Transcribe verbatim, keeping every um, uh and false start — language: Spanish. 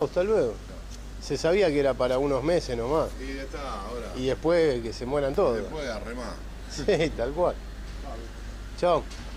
Hasta luego. Se sabía que era para unos meses nomás. Y ya está, ahora. Y después que se mueran todos. Después a remar. Sí, tal cual. Chao.